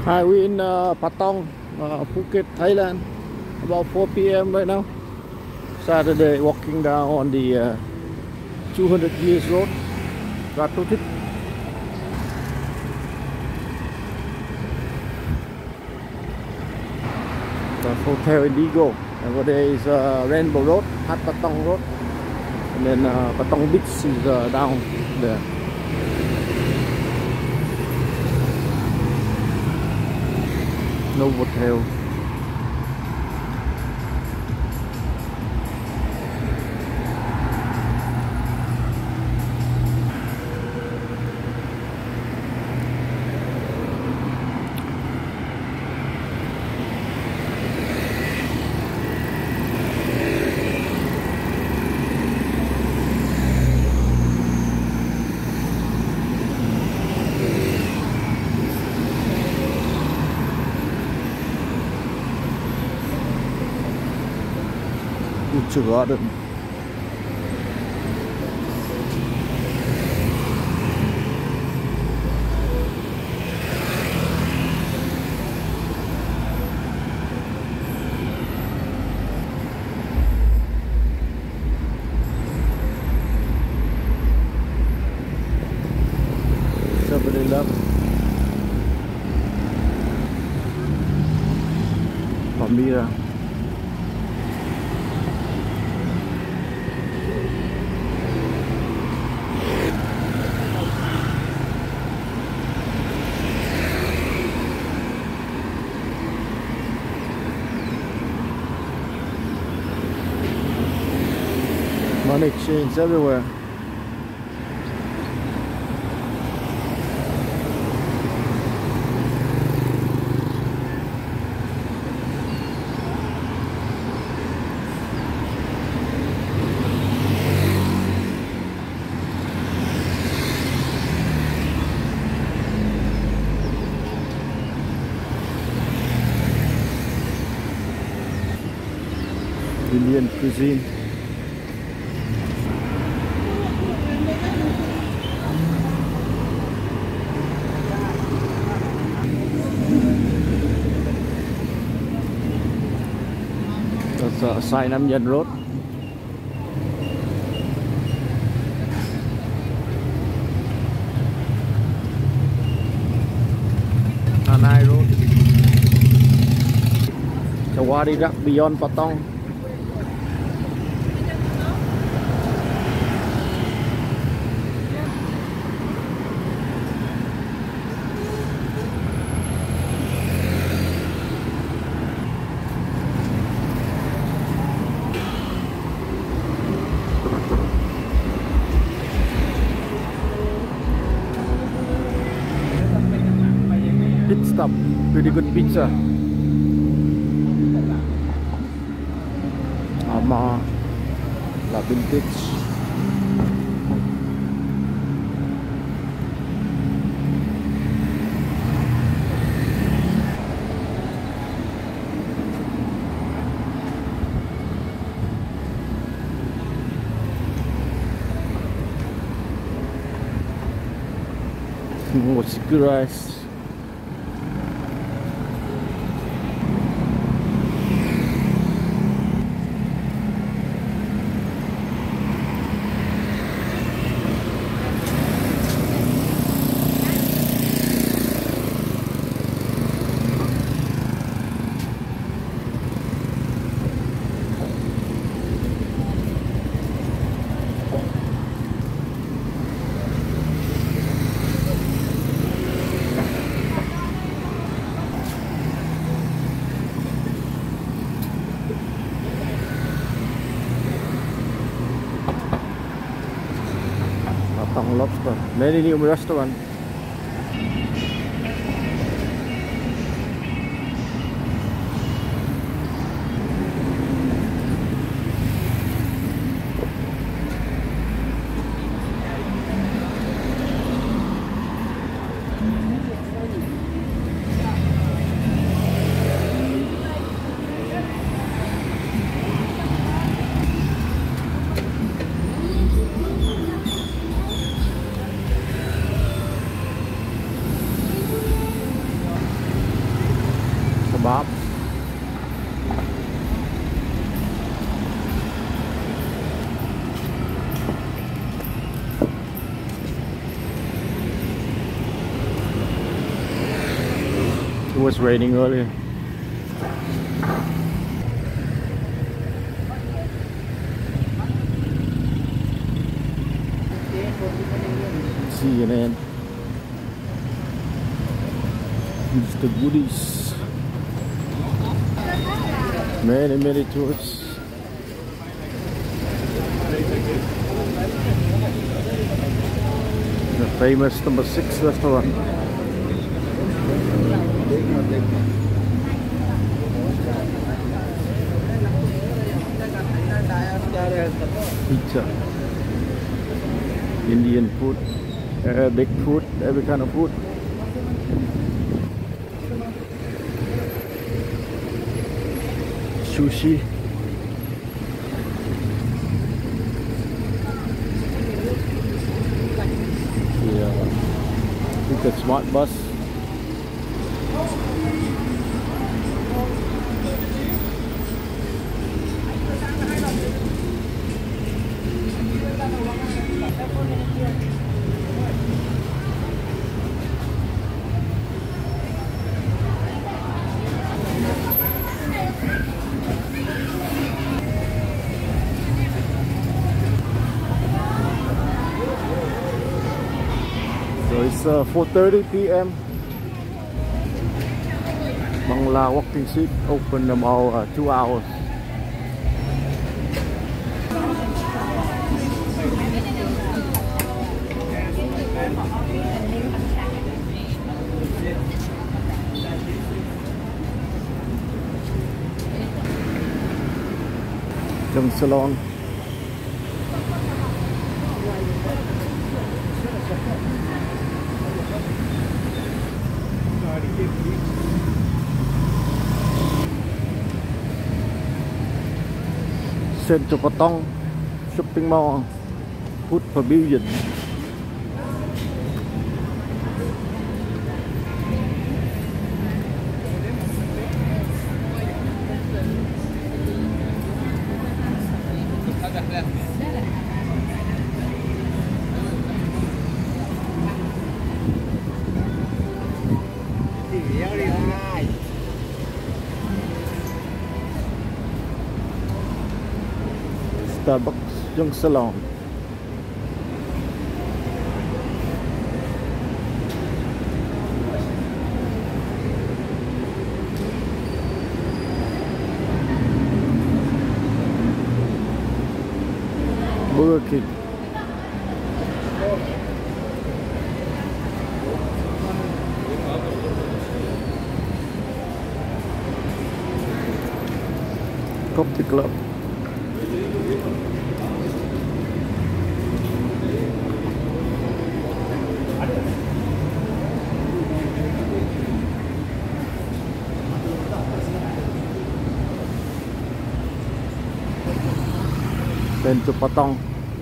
Hi, we're in Patong, Phuket, Thailand. About 4 p.m. right now. Saturday, walking down on the 200 years road, Ratutit. The Hotel Indigo. Over there is Rainbow Road, Hat Patong Road, and then Patong Beach is down there. Novotel. Future Garden. Somebody love Palmyra. Money exchange everywhere. Indian cuisine. That's Sai Nam Yen Road. Hanai Road. Chawari Rak beyond Patong. Pit stop, pretty good pizza. Ama La Vintage. More sticky rice. Patong Lobster. Many new restaurants. kebab. It was raining earlier. CNN. It's the goodies. Many tourists. The famous number 6 restaurant. Pizza, Indian food, Arabic food, every kind of food. Sushi. Yeah, I think that's Smart Bus. So it's 4:30 p.m. Bangla walking street open about 2 hours. Trong salon. Central Patong shopping mall, food pavilion. Starbucks trong salon. Burger King. Coffee Club. Central Patong.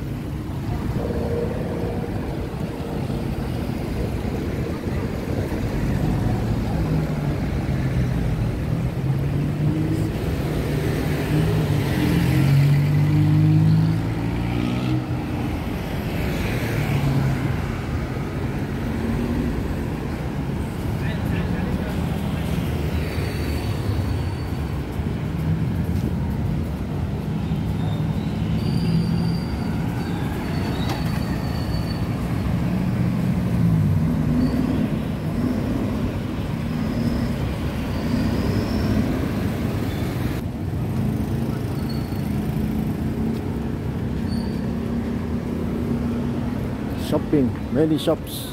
Shopping, many shops.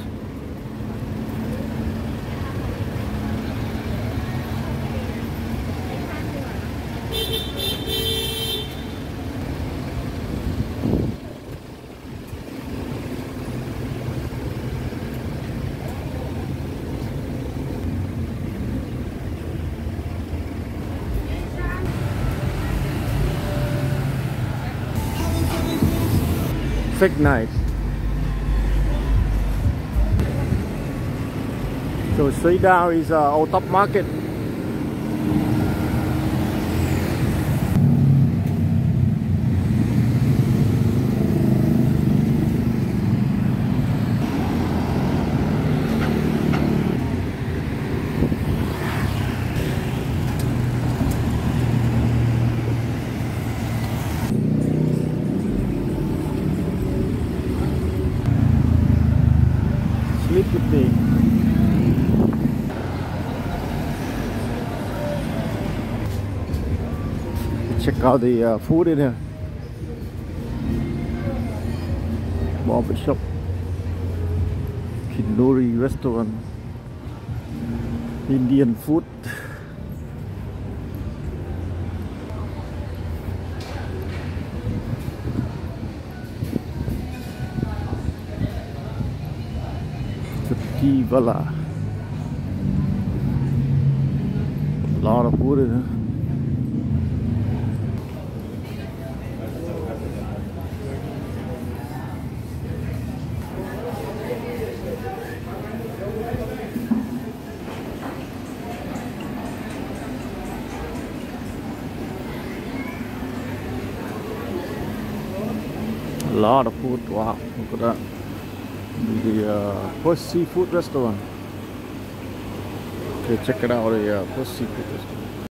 Fake nice. So straight down is Old Top Market. check out the food in here. Barber shop, Kinuri restaurant, Indian food. Vala. A lot of food in here. A lot of food. Wow, look at that. The First Seafood Restaurant. Okay, check it out, the First Seafood Restaurant.